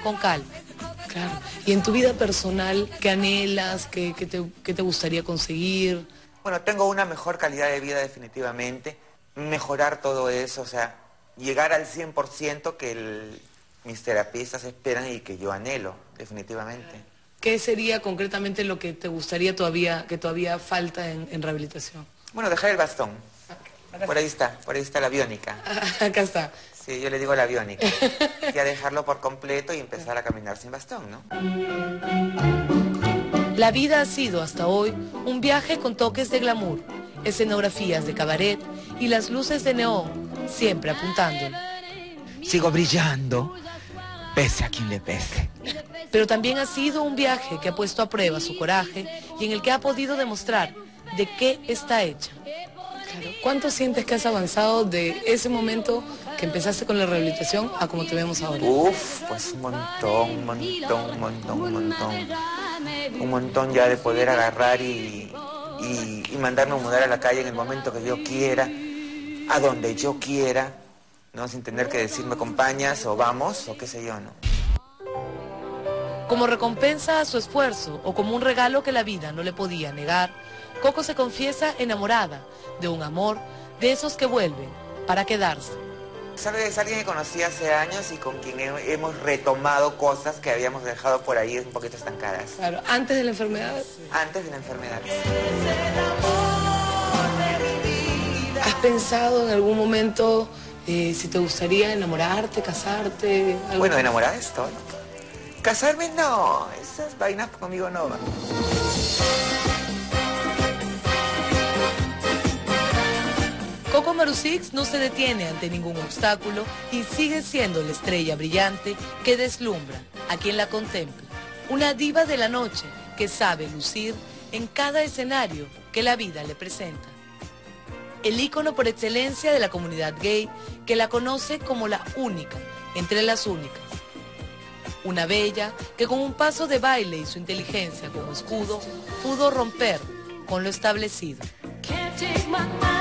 con calma. Claro. Y en tu vida personal, ¿qué anhelas? ¿Qué te gustaría conseguir? Bueno, tengo una mejor calidad de vida definitivamente, mejorar todo eso, o sea, llegar al 100% que mis terapistas esperan y que yo anhelo, definitivamente. ¿Qué sería concretamente lo que te gustaría que todavía falta en rehabilitación? Bueno, dejar el bastón. Acá Por ahí está la biónica. Acá está. Sí, yo le digo la biónica. Ya dejarlo por completo y empezar a caminar sin bastón, ¿no? La vida ha sido hasta hoy un viaje con toques de glamour, escenografías de cabaret y las luces de neón, siempre apuntándole. Sigo brillando, pese a quien le pese. Pero también ha sido un viaje que ha puesto a prueba su coraje y en el que ha podido demostrar de qué está hecha. Claro. ¿Cuánto sientes que has avanzado de ese momento que empezaste con la rehabilitación a como te vemos ahora? Uf, pues un montón ya de poder agarrar y mandarme a mudar a la calle en el momento que yo quiera, a donde yo quiera, ¿no? Sin tener que decir me acompañas o vamos o qué sé yo, ¿no? Como recompensa a su esfuerzo o como un regalo que la vida no le podía negar, Coco se confiesa enamorada de un amor de esos que vuelven para quedarse. ¿Sabes? Alguien que conocí hace años y con quien hemos retomado cosas que habíamos dejado por ahí un poquito estancadas. Claro, antes de la enfermedad. Antes de la enfermedad. ¿Has pensado en algún momento si te gustaría enamorarte, casarte? Bueno, enamorada estoy. Casarme no, esas vainas conmigo no van. Coco Marusix no se detiene ante ningún obstáculo y sigue siendo la estrella brillante que deslumbra a quien la contempla. Una diva de la noche que sabe lucir en cada escenario que la vida le presenta. El ícono por excelencia de la comunidad gay que la conoce como la única entre las únicas. Una bella que con un paso de baile y su inteligencia como escudo pudo romper con lo establecido.